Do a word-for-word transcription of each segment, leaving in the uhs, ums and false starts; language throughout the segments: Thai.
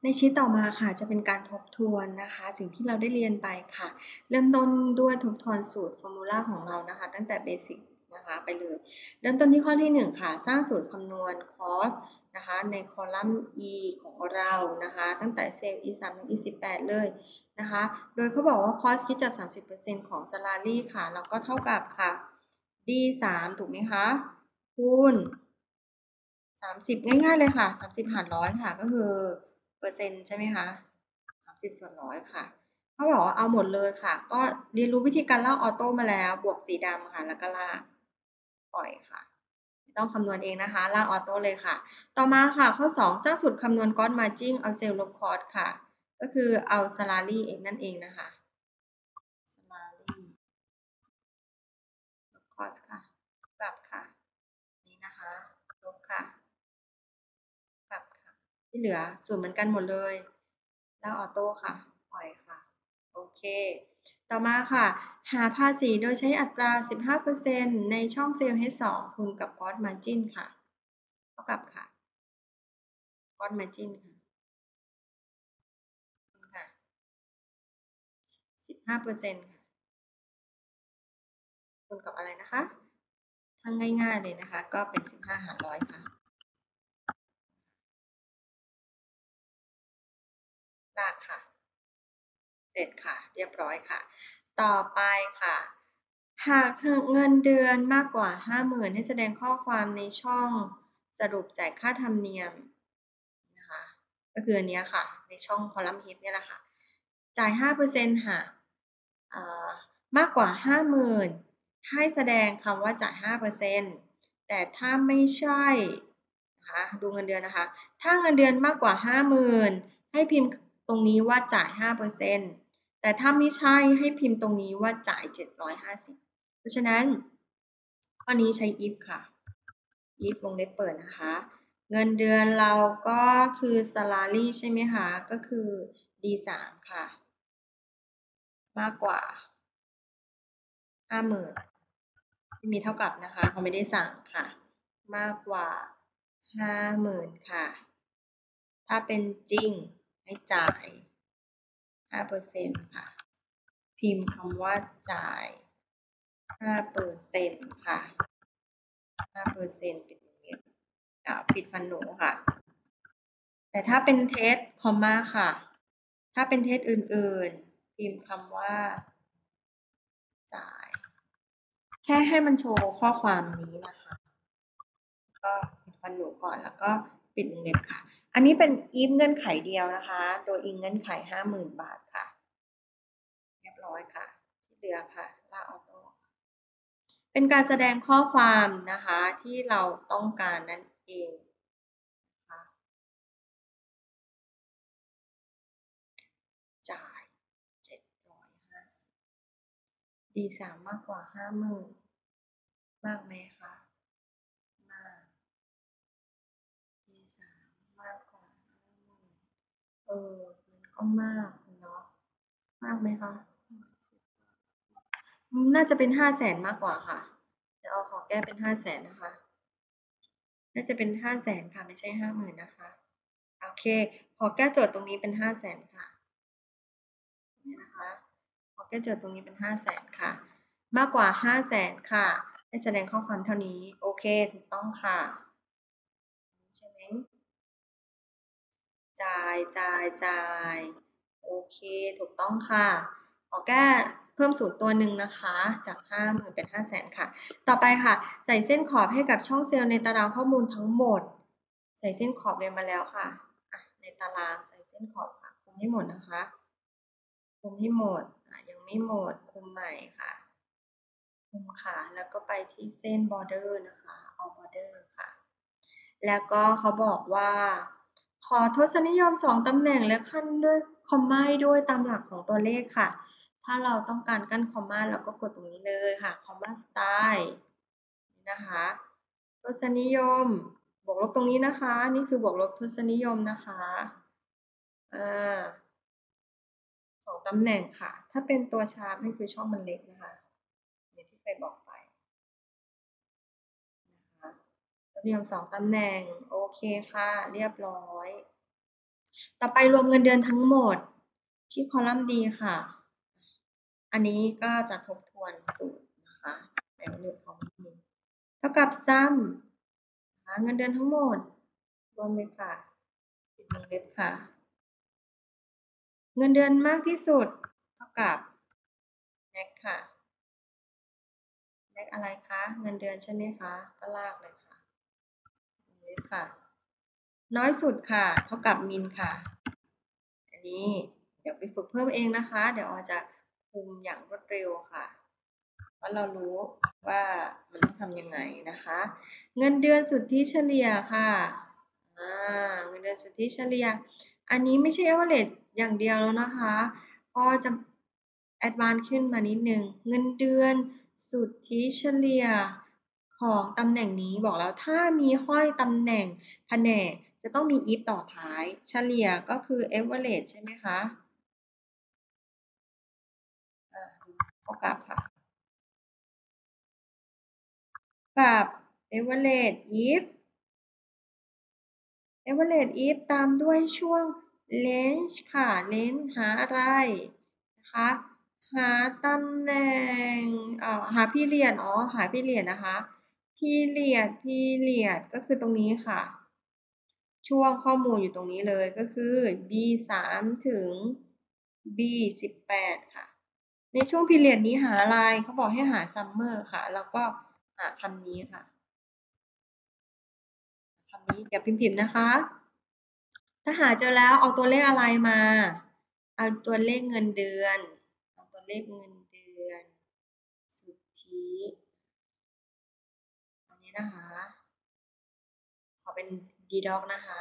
ในชีตต่อมาค่ะจะเป็นการทบทวนนะคะสิ่งที่เราได้เรียนไปค่ะเริ่มต้นด้วยทบทวนสูตรฟอร์มูลาของเรานะคะตั้งแต่เบสิกนะคะไปเลยเริ่มต้นที่ข้อที่หนึ่งค่ะสร้างสูตรคำนวณ cost นะคะในคอลัมน์ e ของเรานะคะตั้งแต่เซลล์ e สามถึง e สิบแปดเลยนะคะโดยเขาบอกว่า cost คิดจาก สามสิบเปอร์เซ็นต์ ของ salary ค่ะแล้วก็เท่ากับค่ะ d สามถูกไหมคะคูณสามสิบง่ายๆเลยค่ะสามสิบหารร้อยค่ะก็คือเปอร์เซ็นต์ใช่ไหมคะสามสิบส่วนร้อยค่ะเขาบอกว่าเอาหมดเลยค่ะก็เรียนรู้วิธีการลากออโต้มาแล้วบวกสีดำค่ะแล้วก็ลากปล่อยค่ะไม่ต้องคำนวณเองนะคะลากออโต้เลยค่ะต่อมาค่ะข้อสองสร้างสูตรคำนวณก้อนมาจิ้งเอาเซลล์ลบคอร์สค่ะก็คือเอา salary เองนั่นเองนะคะ salary ลบคอร์สค่ะกลับค่ะนี่นะคะลบค่ะกลับค่ะที่เหลือส่วนเหมือนกันหมดเลยแล้วออโต้ค่ะปล่อยค่ะโอเคต่อมาค่ะหาภาษีโดยใช้อัตรา สิบห้าเปอร์เซ็นต์ ในช่องเซลล์ เอช สอง คูณกับ Gross Margin ค่ะเท่ากับค่ะ Gross Margin ค่ะค่ะ สิบห้าเปอร์เซ็นต์ ค่ะคูณกับอะไรนะคะถ้าง่ายๆเลยนะคะก็เป็นสิบห้าหารร้อยค่ะลากค่ะเสร็จค่ะเรียบร้อยค่ะต่อไปค่ะหากเงินเดือนมากกว่า ห้าหมื่น ให้แสดงข้อความในช่องสรุปจ่ายค่าธรรมเนียมนะคะก็คืออันนี้ค่ะในช่องคอลัมน์ฮิตนี่แหละค่ะจ่าย ห้าเปอร์เซ็นต์ หากมากกว่า ห้าหมื่น ให้แสดงคำว่าจ่าย ห้าเปอร์เซ็นต์ แต่ถ้าไม่ใช่นะคะดูเงินเดือนนะคะถ้าเงินเดือนมากกว่า ห้าหมื่น ให้พิมพ์ตรงนี้ว่าจ่าย ห้าเปอร์เซ็นต์ แต่ถ้าไม่ใช่ให้พิมพ์ตรงนี้ว่าจ่าย เจ็ดร้อยห้าสิบ เพราะฉะนั้นข้อนี้ใช้ if ค่ะ if วงเล็บเปิดนะคะเงินเดือนเราก็คือ salary ใช่ไหมคะก็คือ ดี สาม ค่ะมากกว่า ห้าหมื่น ที่มีเท่ากับนะคะเขาไม่ได้สั่งค่ะมากกว่า ห้าหมื่น ค่ะถ้าเป็นจริงให้จ่าย ห้าเปอร์เซ็นต์ ค่ะพิมพ์คำว่าจ่าย ห้าเปอร์เซ็นต์ ค่ะ ห้าเปอร์เซ็นต์ ปิดวงเล็บปิดฟันหนูค่ะแต่ถ้าเป็นเทสคอมมาค่ะถ้าเป็นเทสอื่นๆพิมพ์คำว่าจ่ายแค่ให้มันโชว์ข้อความนี้นะคะก็ปิดฟันหนูก่อนแล้วก็ปิดวงเล็บค่ะอันนี้เป็น if เงื่อนไขเดียวนะคะโดยอิงเงื่อนไข ห้าหมื่น บาทค่ะเรียบร้อยค่ะที่เหลือค่ะลากออโต้เป็นการแสดงข้อความนะคะที่เราต้องการนั่นเองนะคะจ่าย เจ็ดร้อยห้าสิบ ดี สาม มากกว่า ห้าหมื่น มากไหมคะมาก ดี สาม มากกว่า ห้าหมื่น เออมันก็มากเนาะมากไหมคะน่าจะเป็น ห้าแสน มากกว่าค่ะเดี๋ยวเอาขอแก้เป็น ห้าแสน นะคะน่าจะเป็น ห้าแสน ค่ะไม่ใช่ ห้าหมื่น นะคะโอเคขอแก้โจทย์ตรงนี้เป็น ห้าแสน ค่ะนี่นะคะขอแก้โจทย์ตรงนี้เป็น ห้าแสน ค่ะมากกว่า ห้าแสน ค่ะให้แสดงข้อความเท่านี้โอเคถูกต้องค่ะใช่ไหมจ่ายจ่ายจ่ายโอเคถูกต้องค่ะขอแก้เพิ่มศูนย์ตัวหนึ่งนะคะจาก ห้าหมื่น เป็น ห้าแสน ค่ะต่อไปค่ะใส่เส้นขอบให้กับช่องเซลล์ในตารางข้อมูลทั้งหมดใส่เส้นขอบเรียนมาแล้วค่ะในตารางใส่เส้นขอบค่ะคุมให้หมดนะคะคุมให้หมดยังไม่หมดคุมใหม่ค่ะคุมค่ะแล้วก็ไปที่เส้น border นะคะเอา border ค่ะแล้วก็เขาบอกว่าขอทศนิยมสองตำแหน่งและขั้นด้วยคอมมาด้วยตามหลักของตัวเลขค่ะถ้าเราต้องการกั้นคอมมาเราก็กดตรงนี้เลยค่ะคอมมาสไตล์นี่นะคะทศนิยมบวกลบตรงนี้นะคะนี่คือบวกลบทศนิยมนะคะอ่าสองตำแหน่งค่ะถ้าเป็นตัวชาร์ปนี่คือช่องมันเล็กนะคะอย่างที่เคยบอกไปนะคะทศนิยมสองตำแหน่งโอเคค่ะเรียบร้อยต่อไปรวมเงินเดือนทั้งหมดที่คอลัมน์ D ค่ะ อันนี้ก็จะทบทวนสูตรนะคะแปลว่าของนี้เท่ากับ sum หาเงินเดือนทั้งหมดรวมเลยค่ะปิดวงเล็บค่ะเงินเดือนมากที่สุดเท่ากับ max ค่ะ max อะไรคะเงินเดือนใช่ไหมคะก็ลากเลยค่ะวงเล็บค่ะน้อยสุดค่ะเท่ากับ min ค่ะอันนี้เดี๋ยวไปฝึกเพิ่มเองนะคะเดี๋ยวออจะคุมอย่างรวดเร็วค่ะเพราะเรารู้ว่ามันต้องทำยังไงนะคะเงินเดือนสุทธิเฉลี่ยค่ะอ่าเงินเดือนสุทธิเฉลี่ยอันนี้ไม่ใช่ average อย่างเดียวแล้วนะคะก็จะ advance ขึ้นมานิดนึงเงินเดือนสุทธิเฉลี่ยของตำแหน่งนี้บอกแล้วถ้ามีห้อยตำแหน่งแผนกจะต้องมี if ต่อท้ายเฉลี่ยก็คือ average ใช่ไหมคะเท่ากับค่ะกับ average if average if ตามด้วยช่วง range ค่ะ range หาอะไรนะคะหาตำแหน่งเอ่อหา period อ๋อหา period นะคะ period period ก็คือตรงนี้ค่ะช่วงข้อมูลอยู่ตรงนี้เลยก็คือ บี สามถึง บี สิบแปดค่ะในช่วง period นี้หาอะไรเขาบอกให้หา summer ค่ะแล้วก็หาคำนี้ค่ะคำนี้เดี๋ยวพิมพ์ๆนะคะถ้าหาเจอแล้วเอาตัวเลขอะไรมาเอาตัวเลขเงินเดือนเอาตัวเลขเงินเดือนสุทธิอันนี้นะคะขอเป็น d-doc นะคะ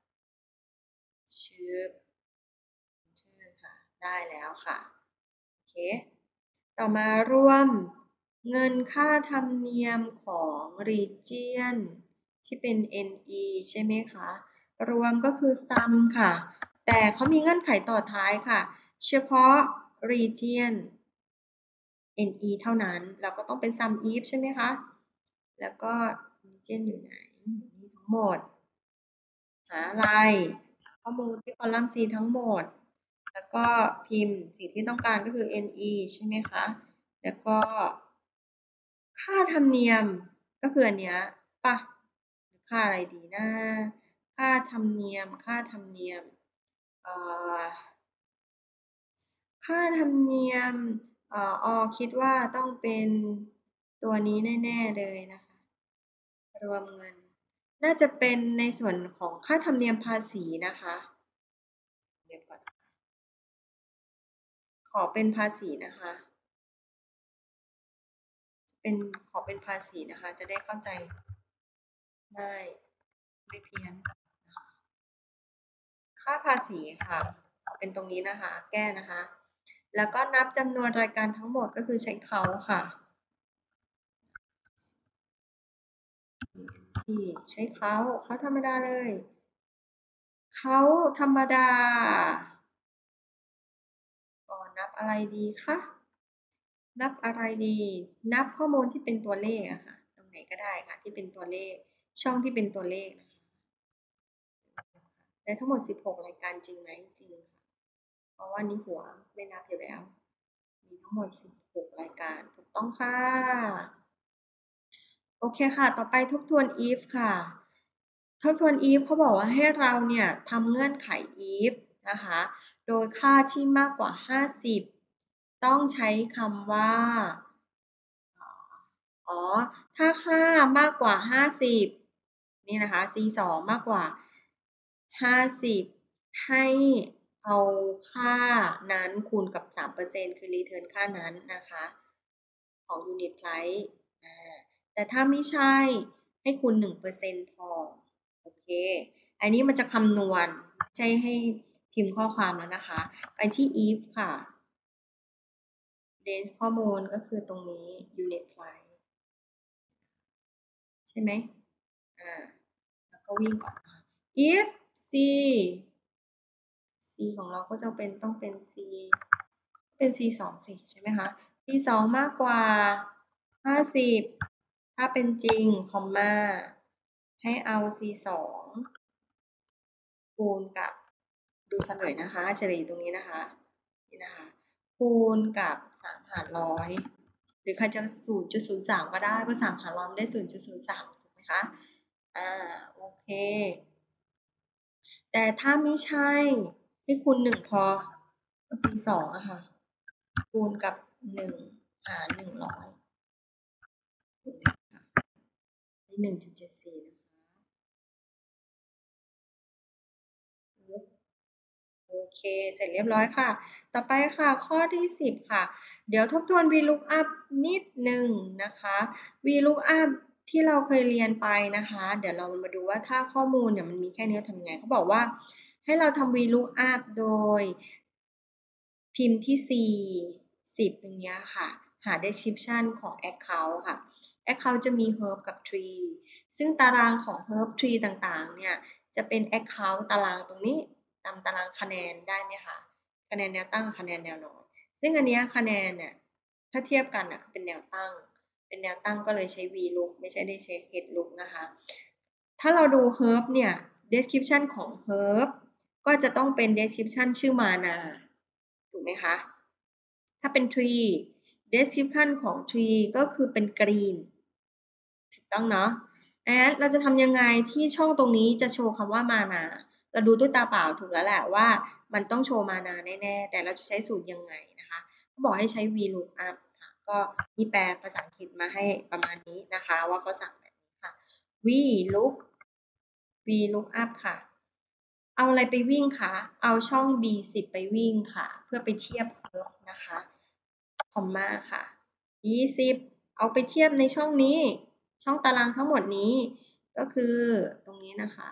ชื่อชื่อค่ะได้แล้วค่ะโอเคต่อมารวมเงินค่าธรรมเนียมของ region ที่เป็น เอ็น อี ใช่ไหมคะรวมก็คือ sum ค่ะแต่เขามีเงื่อนไขต่อท้ายค่ะเฉพาะ region เอ็น อี เท่านั้นเราก็ต้องเป็น sum if ใช่ไหมคะแล้วก็ region อยู่ไหนมีทั้งหมดหาอะไรข้อมูลที่คอลัมน์ C ทั้งหมดแล้วก็พิมพ์สิ่งที่ต้องการก็คือ เอ็น อี ใช่ไหมคะแล้วก็ค่าธรรมเนียมก็คืออันเนี้ยป่ะค่าอะไรดีนะค่าธรรมเนียมค่าธรรมเนียมเอ่อค่าธรรมเนียมเอ่อออคิดว่าต้องเป็นตัวนี้แน่ๆเลยนะคะรวมเงินน่าจะเป็นในส่วนของค่าธรรมเนียมภาษีนะคะเดี๋ยวก่อนขอเป็นภาษีนะคะเป็นขอเป็นภาษีนะคะจะได้เข้าใจง่ายไม่เพี้ยนค่าภาษีค่ะเป็นตรงนี้นะคะแก้นะคะแล้วก็นับจำนวนรายการทั้งหมดก็คือใช้เขาค่ะที่ใช้เขาเขาธรรมดาเลยเขาธรรมดาก็นับอะไรดีคะนับอะไรดีนับข้อมูลที่เป็นตัวเลขอะค่ะตรงไหนก็ได้ค่ะที่เป็นตัวเลขช่องที่เป็นตัวเลขนะคะได้ทั้งหมดสิบหกรายการจริงไหมจริงค่ะเพราะว่านี้หัวไม่นับอยู่แล้วมีทั้งหมดสิบหกรายการถูกต้องค่ะโอเคค่ะต่อไปทบทวน if ค่ะทบทวน if เขาบอกว่าให้เราเนี่ยทำเงื่อนไข if นะคะโดยค่าที่มากกว่าห้าสิบต้องใช้คำว่าอ๋อถ้าค่ามากกว่าห้าสิบนี่นะคะ ซี สอง มากกว่าห้าสิบให้เอาค่านั้นคูณกับ สามเปอร์เซ็นต์ คือ return ค่านั้นนะคะของ unit price อ่าแต่ถ้าไม่ใช่ให้คูณ หนึ่งเปอร์เซ็นต์ พอโอเคอันนี้มันจะคำนวณไม่ใช่ให้พิมพ์ข้อความแล้วนะคะไปที่ if ค่ะ range ข้อมูลก็คือตรงนี้ unit price ใช่ไหมอ่าแล้วก็วิ่งก่อนนะคะ if c c ของเราก็จะเป็นต้องเป็น c เป็น c สองสิใช่ไหมคะ c สองมากกว่าห้าสิบถ้าเป็นจริงคอมมาให้เอา c สองคูณกับดูเฉลยนะคะเฉลยตรงนี้นะคะนี่นะคะคูณกับสามหารร้อยหรือใครจะ ศูนย์จุดศูนย์สาม ก็ได้เพราะสามหารร้อยได้ ศูนย์จุดศูนย์สาม ถูกไหมคะอ่าโอเคแต่ถ้าไม่ใช่ให้คูณหนึ่งพอก็ สี่สิบสองอะค่ะคูณกับหนึ่งหารหนึ่งร้อยได้ หนึ่งจุดเจ็ดสี่ นะคะโอเคเสร็จเรียบร้อยค่ะต่อไปค่ะข้อที่สิบค่ะเดี๋ยวทบทวน VLOOKUP นิดหนึ่งนะคะ VLOOKUP ที่เราเคยเรียนไปนะคะเดี๋ยวเรามาดูว่าถ้าข้อมูลเนี่ยมันมีแค่นี้ทำไงเขาบอกว่าให้เราทำ VLOOKUP โดยพิมพ์ที่ C สิบอย่างเงี้ยค่ะหา description ของ account ค่ะ account จะมี herb กับ tree ซึ่งตารางของ herb tree ต่างๆเนี่ยจะเป็น account ตารางตรงนี้ตามตารางคะแนนได้ไหมคะคะแนนแนวตั้งคะแนนแนวนอนซึ่งอันนี้คะแนนเนี่ยถ้าเทียบกันนะเป็นแนวตั้งเป็นแนวตั้งก็เลยใช้ VLOOK ไม่ใช่ได้ใช้ headLOOK นะคะถ้าเราดู herb เนี่ย description ของ herb ก็จะต้องเป็น description ชื่อมานาถูกไหมคะถ้าเป็น tree description ของ tree ก็คือเป็น green ถูกต้องเนาะนะเราจะทำยังไงที่ช่องตรงนี้จะโชว์คำว่ามานาเราดูด้วยตาเปล่าถูกแล้วแหละว่ามันต้องโชว์มานาแน่ๆแต่เราจะใช้สูตรยังไงนะคะเขาบอกให้ใช้ VLOOKUP ค่ะก็มีแปลภาษาอังกฤษมาให้ประมาณนี้นะคะว่าเขาสั่งแบบนี้ค่ะ VLOOK VLOOKUP ค่ะเอาอะไรไปวิ่งคะเอาช่อง บี สิบ ไปวิ่งค่ะเพื่อไปเทียบเพิ่มนะคะคอมมาค่ะ ยี่สิบ เอาไปเทียบในช่องนี้ช่องตารางทั้งหมดนี้ก็คือตรงนี้นะคะ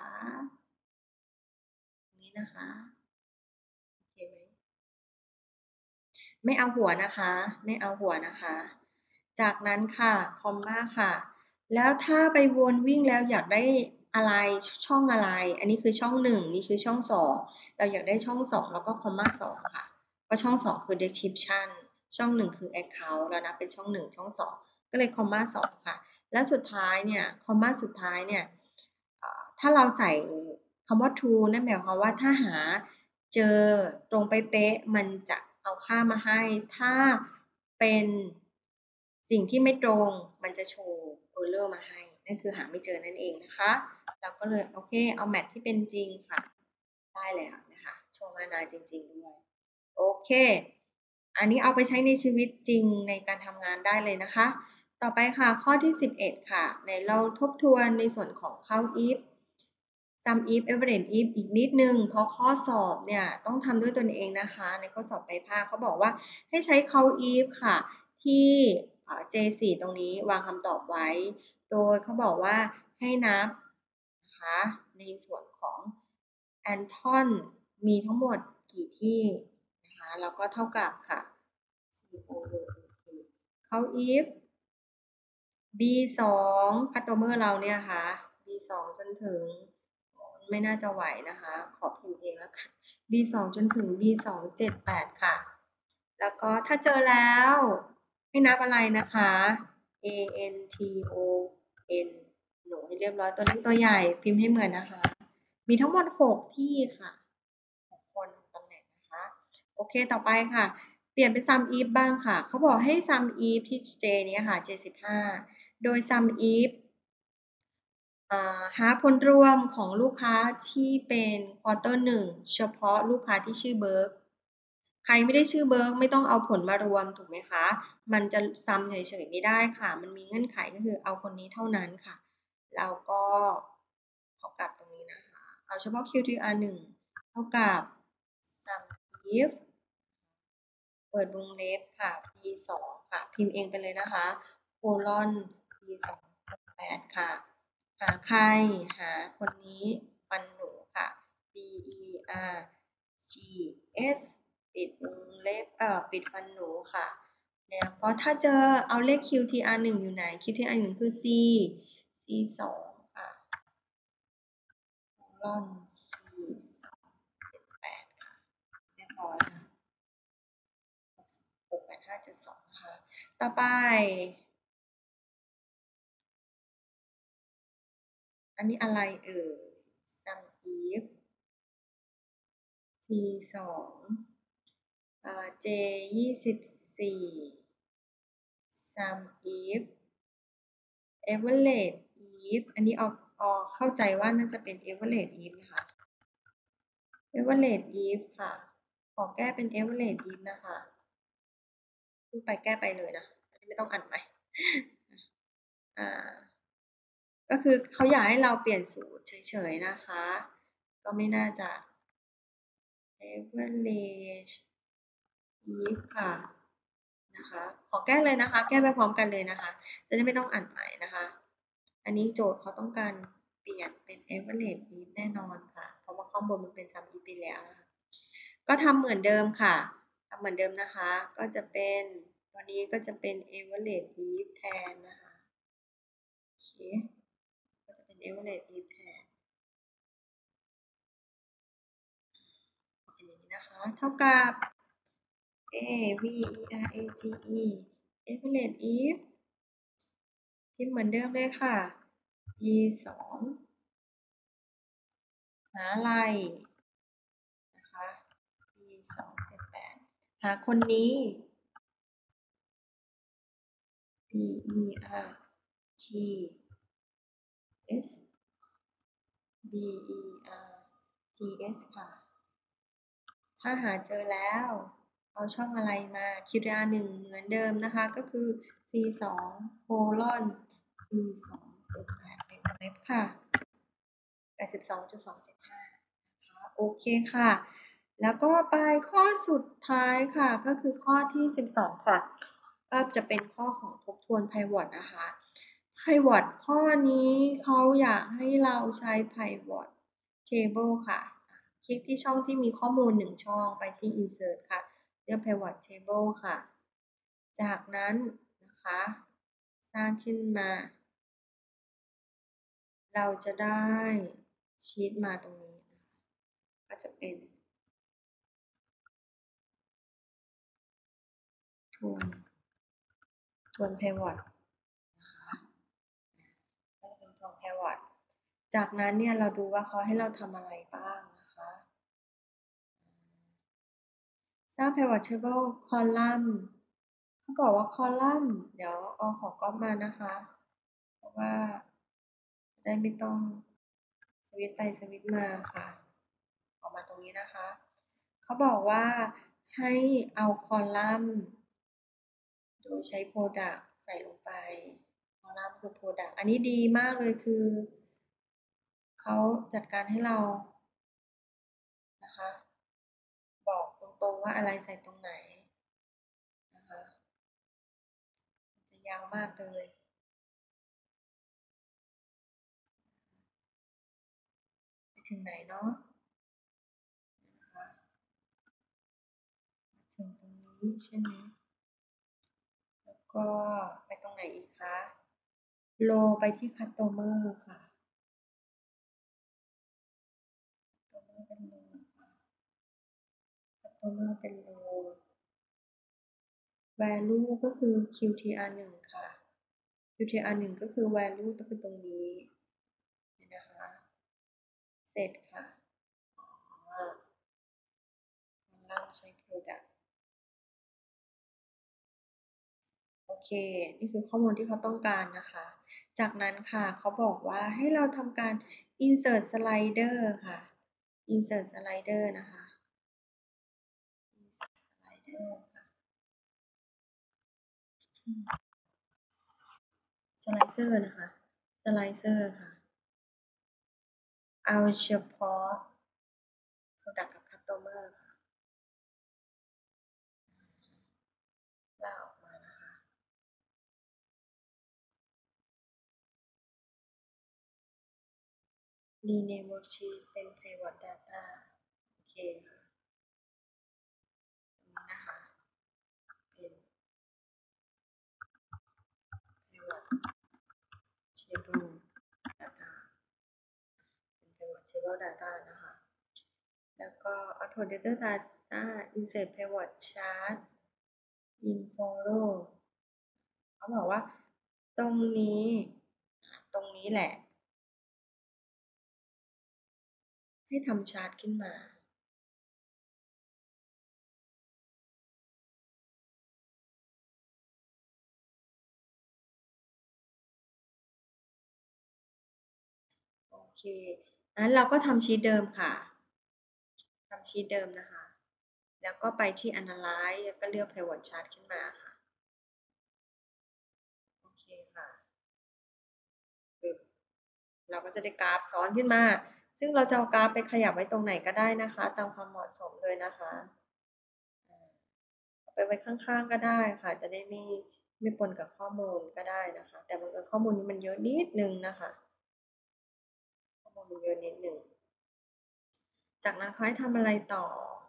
ตรงนี้นะคะโอเคไหมไม่เอาหัวนะคะไม่เอาหัวนะคะจากนั้นค่ะคอมมาค่ะแล้วถ้าไปวนวิ่งแล้วอยากได้อะไรช่องอะไรอันนี้คือช่องหนึ่งนี่คือช่องสองเราอยากได้ช่องสองแล้วก็คอมมาสองค่ะเพราะช่องสองคือ description ช่องหนึ่งคือ account แล้วนะเป็นช่องหนึ่งช่องสองก็เลยคอมมาสองค่ะและสุดท้ายเนี่ยคอมมาสุดท้ายเนี่ยถ้าเราใส่คำว่า true นั่นหมายความว่าถ้าหาเจอตรงไปเป๊ะมันจะเอาค่ามาให้ถ้าเป็นสิ่งที่ไม่ตรงมันจะโชว์ error มาให้นั่นคือหาไม่เจอนั่นเองนะคะเราก็เลยโอเคเอาแมทที่เป็นจริงค่ะได้แล้วนะคะโชว์มานาจริงๆด้วยโอเคอันนี้เอาไปใช้ในชีวิตจริงในการทำงานได้เลยนะคะต่อไปค่ะข้อที่สิบเอ็ดค่ะในเราทบทวนในส่วนของเข้า if sum if average if อีกนิดนึงเพราะข้อสอบเนี่ยต้องทำด้วยตนเองนะคะในข้อสอบปลายภาคเขาบอกว่าให้ใช้เข้า if ค่ะที่ เจ โฟร์ ตรงนี้วางคำตอบไว้โดยเขาบอกว่าให้นับนะคะในส่วนของแอนทอนมีทั้งหมดกี่ที่นะคะแล้วก็เท่ากับค่ะ เข้า if บี สอง customer เราเนี่ยค่ะ บี สอง จนถึงไม่น่าจะไหวนะคะขอพิมพ์เองแล้วค่ะ บี สอง จนถึง บี สอง เจ็ด แปด ค่ะแล้วก็ถ้าเจอแล้วให้นับอะไรนะคะ A N T O N หนูให้เรียบร้อยตัวเล็กตัวใหญ่พิมพ์ให้เหมือนนะคะมีทั้งหมดหกที่ค่ะหกคนตำแหน่งนะคะโอเคต่อไปค่ะเปลี่ยนเป็น sum if บ้างค่ะเขาบอกให้ sum if ที่ J นี้ค่ะเจ็ดสิบห้าโดย sum if หาผลรวมของลูกค้าที่เป็นควอเตอร์หนึ่งเฉพาะลูกค้าที่ชื่อเบิร์กใครไม่ได้ชื่อเบิร์กไม่ต้องเอาผลมารวมถูกไหมคะมันจะซ้ำเฉยๆไม่ได้ค่ะมันมีเงื่อนไขก็คือเอาคนนี้เท่านั้นค่ะแล้วก็เท่ากับตรงนี้นะคะเอาเฉพาะ คิว ที อาร์ หนึ่งเท่ากับ sum if เปิดวงเล็บค่ะ b สองค่ะพิมพ์เองไปเลยนะคะโคลอน b สองแปดค่ะหาใครหาคนนี้ฟันหนูค่ะ b e r g s ปิดวงเล็บเอ่อปิดฟันหนูค่ะแล้วก็ถ้าเจอเอาเลข คิว ที อาร์ หนึ่งอยู่ไหน คิว ที อาร์ หนึ่งคือ c c สองค่ะโคลอน c สองเจ็ดแปดค่ะเรียบร้อยค่ะหกแปดห้าจุดสองนะคะต่อไปอันนี้อะไรเอ่ย sum if C สองอ่า J ยี่สิบสี่ sum if average if อันนี้ออกออกเข้าใจว่าน่าจะเป็น average if นะคะ average if ค่ะขอแก้เป็น average if นะคะพูดไปแก้ไปเลยนะไม่ต้องอ่านไปอ่าก็คือเขาอยากให้เราเปลี่ยนสูตรเฉยๆนะคะก็ไม่น่าจะ average if ค่ะนะคะขอแก้เลยนะคะแก้ไปพร้อมกันเลยนะคะจะได้ไม่ต้องอ่านใหม่นะคะอันนี้โจทย์เขาต้องการเปลี่ยนเป็น average if แน่นอนค่ะเพราะว่าข้างบนมันเป็น sum if ไปแล้วนะคะก็ทำเหมือนเดิมค่ะทำเหมือนเดิมนะคะก็จะเป็นตัวนี้ก็จะเป็น average if แทนนะคะโอเคก็จะเป็น average if แทนเป็นอย่างนี้นะคะเท่ากับ a v e r a g e average if พิมพ์เหมือนเดิมเลยค่ะ e สองหาอะไรนะคะ e สองเจ็ดแปดหาคนนี้ b e r t s b e r t s ค่ะถ้าหาเจอแล้วเอาช่องอะไรมา คิว ที อาร์ หนึ่งเหมือนเดิมนะคะก็คือ c สองโคลอน c สองเจ็ดแปดเป็นเล็บค่ะ แปดสิบสองจุดสองเจ็ดห้า นะคะโอเคค่ะแล้วก็ไปข้อสุดท้ายค่ะก็คือข้อที่สิบสองค่ะก็จะเป็นข้อของทบทวน Pivot นะคะ Pivot ข้อนี้เขาอยากให้เราใช้ Pivot Table ค่ะคลิกที่ช่องที่มีข้อมูลหนึ่งช่องไปที่ Insert ค่ะเลือก Pivot Table ค่ะจากนั้นนะคะสร้างขึ้นมาเราจะได้ชีทมาตรงนี้ก็จะเป็นทวนทวน Pivot นะคะก็จะเป็นทวน Pivot จากนั้นเนี่ยเราดูว่าเขาให้เราทำอะไรบ้างนะคะสร้าง Pivot Table Column เขาบอกว่า Column เดี๋ยวเอาของก๊อปมานะคะเพราะว่าจะได้ไม่ต้องสวิตช์ไปสวิตช์มาค่ะออกมาตรงนี้นะคะเขาบอกว่าให้เอาคอลัมน์โดยใช้ Product ใส่ลงไปคอลัมน์คือ Product อันนี้ดีมากเลยคือเขาจัดการให้เรานะคะบอกตรงๆว่าอะไรใส่ตรงไหนนะคะจะยาวมากเลยไปถึงไหนเนาะนะคะถึงตรงนี้ใช่ไหมแล้วก็ไปตรงไหนอีกคะโลไปที่ Customer ค่ะ Customer เป็นโลค่ะ Customer เป็นโล value ก็คือ คิว ที อาร์ หนึ่งค่ะ คิว ที อาร์ หนึ่งก็คือ value ก็คือตรงนี้นะคะเสร็จค่ะเราใช้ product โอเคนี่คือข้อมูลที่เขาต้องการนะคะจากนั้นค่ะเขาบอกว่าให้เราทำการ insert slider ค่ะ insert slider นะคะ insert slider ค่ะ slicer นะคะ slicer ค่ะเอาเฉพาะ product กับ customer ค่ะลากออกมานะคะ rename worksheet เป็น pivot data โอเคตรงนี้นะคะเป็น pivot table data เป็น pivot table data นะคะแล้วก็ output data data insert pivot chart in follow เขาบอกว่าตรงนี้ตรงนี้แหละให้ทำชาร์ตขึ้นมาเคงั้นเราก็ทำชีทเดิมค่ะทำชีทเดิมนะคะ แล้วก็ไปที่ Analyze แล้วก็เลือก Pivot Chart ขึ้นมาค่ะ โอเคค่ะปึ๊บเราก็จะได้กราฟซ้อนขึ้นมา ซึ่งเราจะเอากราฟไปขยับไว้ตรงไหนก็ได้นะคะ ตามความเหมาะสมเลยนะคะเอาไปไว้ข้างๆก็ได้ค่ะ จะได้ไม่ไม่ปนกับข้อมูลก็ได้นะคะ แต่บางทีข้อมูลนี้มันเยอะนิดนึงนะคะ ข้อมูลมันเยอะนิดนึง จากนั้นเขาให้ทำอะไรต่อ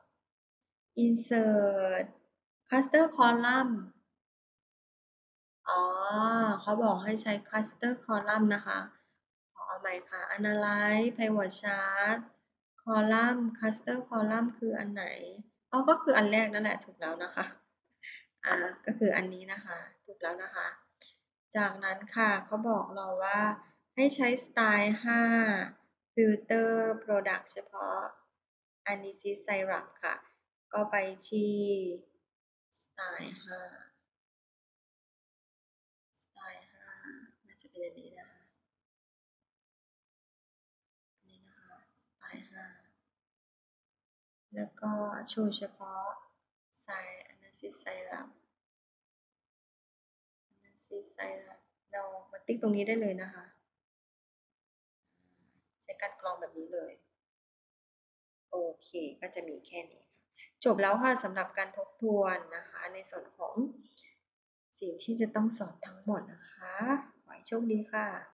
insert cluster column อ๋อ เขาบอกให้ใช้ cluster column นะคะ ขอเอาใหม่ค่ะ analyze pivot chart column cluster column คืออันไหนอ๋อก็คืออันแรกนั่นแหละถูกแล้วนะคะ อ่า ก็คืออันนี้นะคะ ถูกแล้วนะคะ จากนั้นค่ะเขาบอกเราว่าให้ใช้สไตล์ห้า filter product เฉพาะ anissis syrup ค่ะ ก็ไปที่สไตล์ห้าสไตล์ห้าน่าจะเป็นอันนี้นะคะอันนี้นะคะสไตล์ห้าแล้วก็โชว์เฉพาะ side anissis syrup anissis syrup เรามาติ๊กตรงนี้ได้เลยนะคะ ใช้การกรองแบบนี้เลย โอเค ก็จะมีแค่นี้ค่ะ จบแล้วค่ะสำหรับการทบทวนนะคะ ในส่วนของสิ่งที่จะต้องสอนทั้งหมดนะคะ ขอให้โชคดีค่ะ